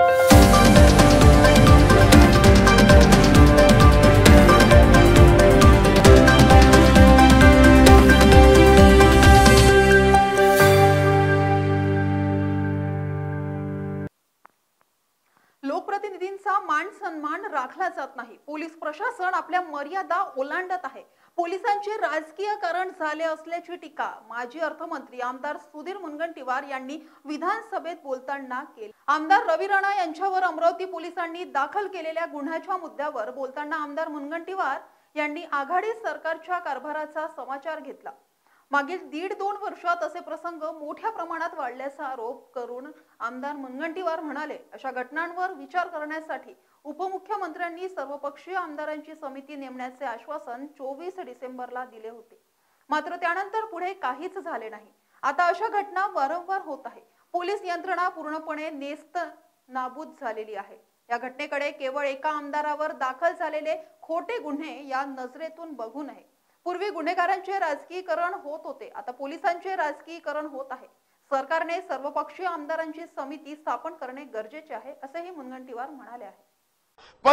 लोकप्रतिनिधींचा मान सन्मान राखला जात नाही। पोलीस प्रशासन आपल्या मर्यादा ओलांडत आहे। पोलिसांचे राजकीयकरण झाले असल्याची टीका माजी अर्थमंत्री आमदार सुधीर मुनगंटीवार यांनी विधानसभेत बोलताना केली। आमदार रवी राणा यांच्यावर अमरावती पोलिसांनी दाखल केलेल्या गुन्ह्याच्या मुद्द्यावर बोलताना आमदार मुनगंटीवार यांनी आघाडी सरकारच्या कारभाराचा समाचार घेतला। मागील 1.5-2 वर्षात असे प्रसंग मोठ्या प्रमाणात वाढल्याचा आरोप करून आमदार मुनगंटीवार म्हणाले, अशा घटनांवर विचार करण्यासाठी उपमुख्यमंत्र्यांनी सर्वपक्षीय आमदारांची समिती नेमण्याचे आश्वासन 24 डिसेंबरला दिले होते। मात्र त्यानंतर पुढे काहीच झाले नाही। आता अशा घटना वारंवार होत आहे। पोलीस यंत्रणा पूर्णपणे नेस्त नाबूद झालेली आहे। या घटनेकडे केवळ एका आमदारावर दाखल झालेले खोटे गुन्हे या नजरेतून बघू नये। पूर्वी गुन्हेगारांचे राजकीयकरण होत होते, आता पोलिसांचे राजकीयकरण होत आहे। सरकारने सर्वपक्षीय आमदारांची समिती स्थापन करणे गरजेचे आहे, असेही मुनगंटीवार म्हणाले आहे।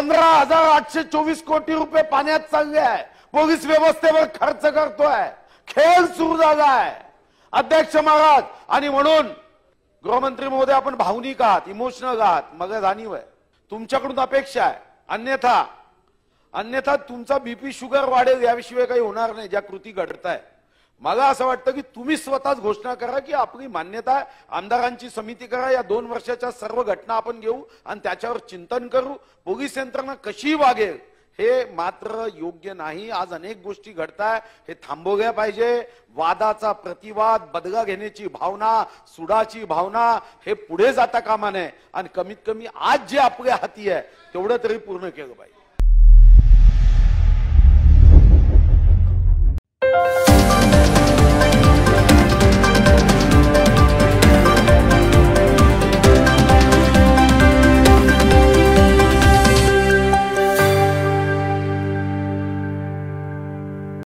15,824 कोटी रुपये पाण्यात चालले आहे। पोलीस व्यवस्थेवर खर्च करतोय, खेळ सुरू झाला आहे अध्यक्ष महाराज। आणि म्हणून गृहमंत्री महोदय, आपण भावनिक आहात, इमोशनल आहात, मला जाणीव आहे। तुमच्याकडून अपेक्षा आहे, अन्यथा तुमचा बीपी शुगर वाढेल, याविषयी काही होणार नाही। ज्या कृती घडताय, मला असं वाटतं की तुम्ही स्वतःच घोषणा करा की आपली मान्यता आहे, आमदारांची समिती करा, या 2 वर्षाच्या सर्व घटना आपण घेऊ आणि त्याच्यावर चिंतन करू। पोलीस यंत्रणा कशी वागेल हे मात्र योग्य नाही। आज अनेक गोष्टी घडताय, हे थांबवल्या पाहिजे। वादाचा प्रतिवाद, बदला घेण्याची भावना, सुडाची भावना हे पुढे जाता कामा नये आणि कमीत कमी आज जे आपल्या हाती आहे तेवढं तरी पूर्ण केलं पाहिजे।